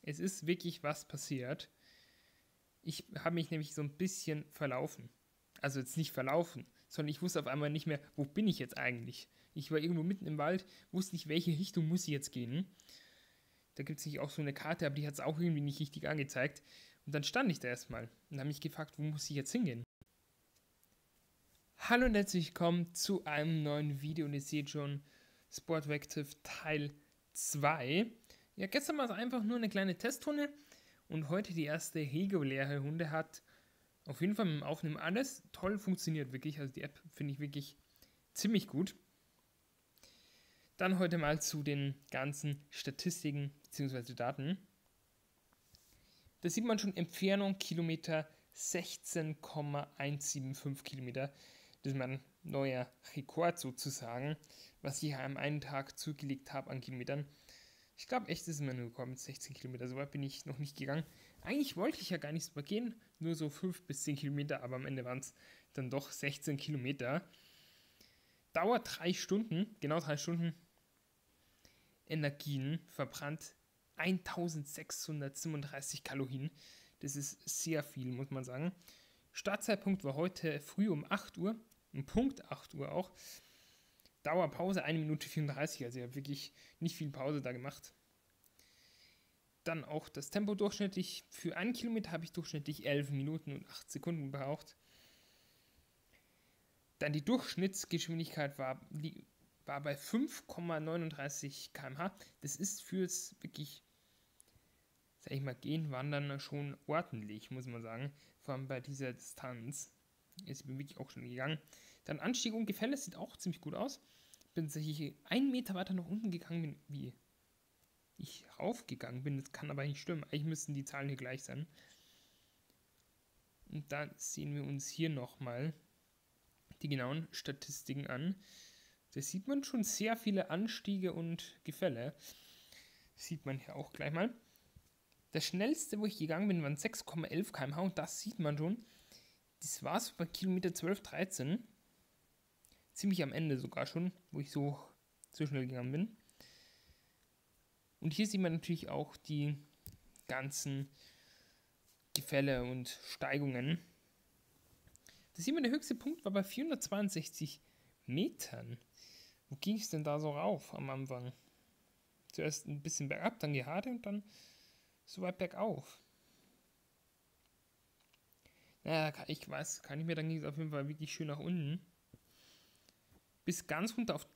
Es ist wirklich was passiert. Ich habe mich nämlich so ein bisschen verlaufen. Also jetzt nicht verlaufen, sondern ich wusste auf einmal nicht mehr, wo bin ich jetzt eigentlich? Ich war irgendwo mitten im Wald, wusste nicht, welche Richtung muss ich jetzt gehen. Da gibt es nicht auch so eine Karte, aber die hat es auch irgendwie nicht richtig angezeigt. Und dann stand ich da erstmal und habe mich gefragt, wo muss ich jetzt hingehen? Hallo und herzlich willkommen zu einem neuen Video und ihr seht schon Sportactive Teil 2. Ja, gestern war es einfach nur eine kleine Testrunde und heute die erste reguläre Runde hat auf jeden Fall mit dem Aufnehmen alles toll funktioniert, wirklich. Also die App finde ich wirklich ziemlich gut. Dann heute mal zu den ganzen Statistiken bzw. Daten. Da sieht man schon Entfernung Kilometer 16,175 Kilometer. Das ist mein neuer Rekord sozusagen, was ich am einen Tag zugelegt habe an Kilometern. Ich glaube echt, das ist mein Rekord mit 16 Kilometer. So weit bin ich noch nicht gegangen. Eigentlich wollte ich ja gar nicht so weit gehen, nur so 5 bis 10 Kilometer, aber am Ende waren es dann doch 16 Kilometer. Dauert 3 Stunden, genau 3 Stunden. Energien verbrannt 1637 Kalorien. Das ist sehr viel, muss man sagen. Startzeitpunkt war heute früh um 8 Uhr, um Punkt 8 Uhr auch. Dauerpause 1 Minute 34, also ich habe wirklich nicht viel Pause da gemacht. Dann auch das Tempo durchschnittlich. Für 1 Kilometer habe ich durchschnittlich 11 Minuten und 8 Sekunden gebraucht. Dann die Durchschnittsgeschwindigkeit war bei 5,39 km/h. Das ist fürs wirklich, sag ich mal, Gehen, Wandern schon ordentlich, muss man sagen. Vor allem bei dieser Distanz. Jetzt bin ich wirklich auch schon gegangen. Dann Anstieg und Gefälle sieht auch ziemlich gut aus. Bin tatsächlich 1 Meter weiter nach unten gegangen, wie ich raufgegangen bin. Das kann aber nicht stimmen. Eigentlich müssten die Zahlen hier gleich sein. Und dann sehen wir uns hier nochmal die genauen Statistiken an. Da sieht man schon sehr viele Anstiege und Gefälle. Sieht man hier auch gleich mal. Das schnellste, wo ich gegangen bin, waren 6,11 km/h und das sieht man schon. Das war so bei Kilometer 12, 13. Ziemlich am Ende sogar schon, wo ich so schnell gegangen bin. Und hier sieht man natürlich auch die ganzen Gefälle und Steigungen. Da sieht man, der höchste Punkt war bei 462 Metern. Wo ging es denn da so rauf am Anfang? Zuerst ein bisschen bergab, dann gerade und dann so weit bergauf. Naja, ich weiß, kann ich mir, dann ging es auf jeden Fall wirklich schön nach unten. Bis ganz runter auf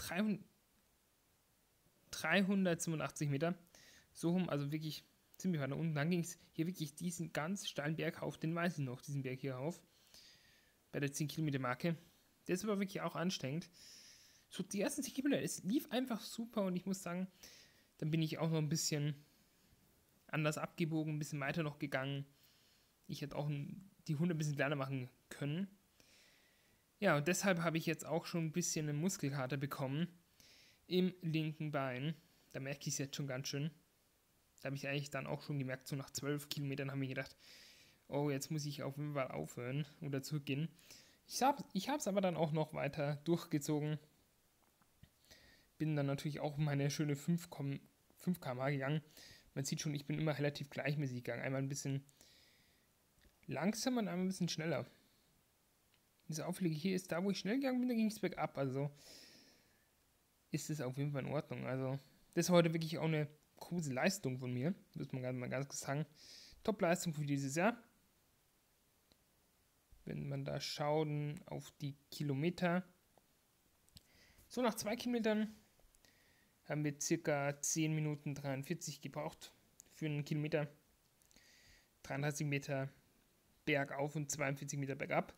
387 Meter. So rum, also wirklich ziemlich weit nach unten. Dann ging es hier wirklich diesen ganz steilen Berg auf, den weiß ich noch, diesen Berg hier auf. Bei der 10 Kilometer Marke. Der ist aber wirklich auch anstrengend. So die ersten 10 Kilometer, es lief einfach super und ich muss sagen, dann bin ich auch noch ein bisschen anders abgebogen, ein bisschen weiter noch gegangen. Ich hätte auch die Hunde ein bisschen kleiner machen können. Ja, und deshalb habe ich jetzt auch schon ein bisschen eine Muskelkater bekommen im linken Bein. Da merke ich es jetzt schon ganz schön. Da habe ich eigentlich dann auch schon gemerkt, so nach 12 Kilometern habe ich gedacht, oh, jetzt muss ich auf jeden Fall aufhören oder zurückgehen. Ich habe es aber dann auch noch weiter durchgezogen. Bin dann natürlich auch meine schöne 5 km/h gegangen. Man sieht schon, ich bin immer relativ gleichmäßig gegangen. Einmal ein bisschen langsamer und einmal ein bisschen schneller. Das Auffällige hier ist, da wo ich schnell gegangen bin, da ging es bergab. Also ist es auf jeden Fall in Ordnung. Also das ist heute wirklich auch eine große Leistung von mir, muss man mal ganz kurz sagen. Top-Leistung für dieses Jahr. Wenn man da schaut auf die Kilometer. So, nach 2 Kilometern haben wir circa 10 Minuten 43 gebraucht für einen Kilometer. 33 Meter bergauf und 42 Meter bergab.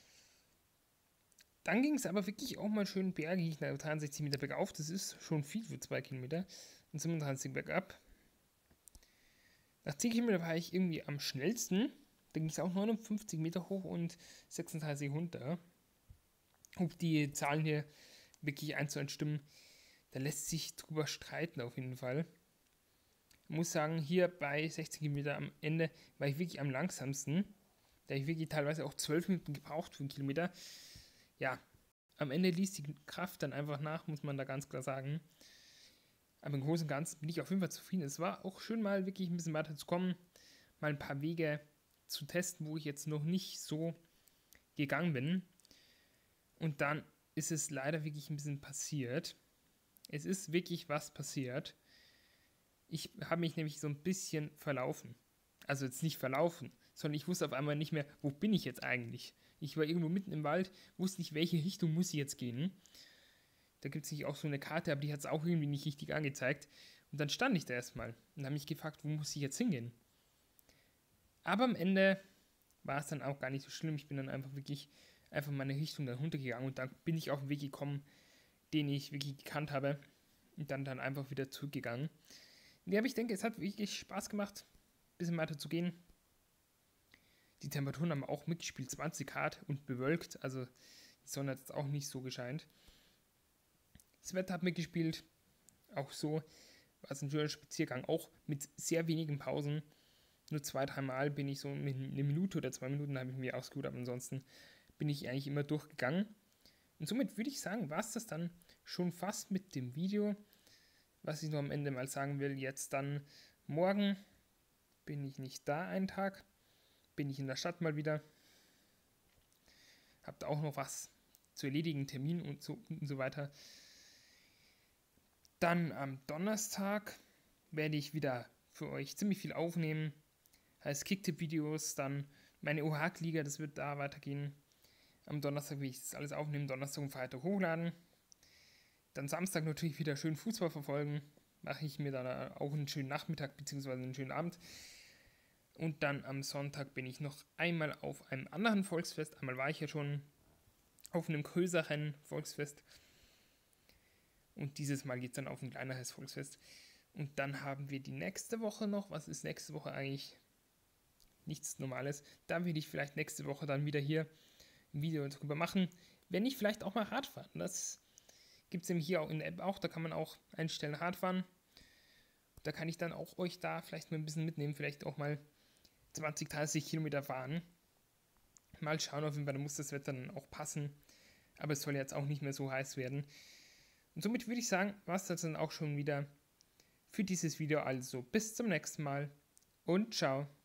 Dann ging es aber wirklich auch mal schön bergig, 63 Meter bergauf. Das ist schon viel für 2 Kilometer. Und 37 bergab. Nach 10 Kilometern war ich irgendwie am schnellsten. Da ging es auch 59 Meter hoch und 36 runter. Ob die Zahlen hier wirklich 1:1 stimmen, da lässt sich drüber streiten auf jeden Fall. Ich muss sagen, hier bei 16 Kilometer am Ende war ich wirklich am langsamsten. Da habe ich wirklich teilweise auch 12 Minuten gebraucht für einen Kilometer. Ja, am Ende ließ die Kraft dann einfach nach, muss man da ganz klar sagen. Aber im Großen und Ganzen bin ich auf jeden Fall zufrieden. Es war auch schön, mal wirklich ein bisschen weiter zu kommen, mal ein paar Wege zu testen, wo ich jetzt noch nicht so gegangen bin. Und dann ist es leider wirklich ein bisschen passiert. Es ist wirklich was passiert. Ich habe mich nämlich so ein bisschen verlaufen. Also jetzt nicht verlaufen, sondern ich wusste auf einmal nicht mehr, wo bin ich jetzt eigentlich. Ich war irgendwo mitten im Wald, wusste nicht, welche Richtung muss ich jetzt gehen. Da gibt es nicht auch so eine Karte, aber die hat es auch irgendwie nicht richtig angezeigt. Und dann stand ich da erstmal und habe mich gefragt, wo muss ich jetzt hingehen. Aber am Ende war es dann auch gar nicht so schlimm. Ich bin dann einfach meine Richtung dann runtergegangen und dann bin ich auf den Weg gekommen, den ich wirklich gekannt habe und dann einfach wieder zurückgegangen. Ja, aber ich denke, es hat wirklich Spaß gemacht, ein bisschen weiter zu gehen. Die Temperaturen haben auch mitgespielt, 20 Grad und bewölkt, also die Sonne hat jetzt auch nicht so gescheint. Das Wetter hat mitgespielt, auch so war es ein schöner Spaziergang, auch mit sehr wenigen Pausen. Nur 2-3 Mal bin ich so mit einer Minute oder 2 Minuten habe ich mir ausgeruht, aber ansonsten bin ich eigentlich immer durchgegangen. Und somit würde ich sagen, war es das dann schon fast mit dem Video. Was ich noch am Ende mal sagen will, jetzt dann morgen bin ich nicht da einen Tag, bin ich in der Stadt mal wieder. Habt auch noch was zu erledigen, Termin und so weiter. Dann am Donnerstag werde ich wieder für euch ziemlich viel aufnehmen. Heißt Kicktipp-Videos, dann meine OHAK-Liga, das wird da weitergehen. Am Donnerstag will ich das alles aufnehmen, Donnerstag und Freitag hochladen. Dann Samstag natürlich wieder schön Fußball verfolgen. Mache ich mir dann auch einen schönen Nachmittag bzw. einen schönen Abend. Und dann am Sonntag bin ich noch einmal auf einem anderen Volksfest. Einmal war ich ja schon auf einem größeren Volksfest. Und dieses Mal geht es dann auf ein kleineres Volksfest. Und dann haben wir die nächste Woche noch. Was ist nächste Woche eigentlich? Nichts Normales. Da werde ich vielleicht nächste Woche dann wieder hier ein Video darüber machen. Wenn nicht, vielleicht auch mal Radfahren. Das gibt es nämlich hier auch in der App auch. Da kann man auch einstellen Radfahren. Da kann ich dann auch euch da vielleicht mal ein bisschen mitnehmen. Vielleicht auch mal 20, 30 Kilometer fahren. Mal schauen, auf jeden Fall, da muss das Wetter dann auch passen. Aber es soll jetzt auch nicht mehr so heiß werden. Und somit würde ich sagen, war es das dann auch schon wieder für dieses Video. Also bis zum nächsten Mal und ciao.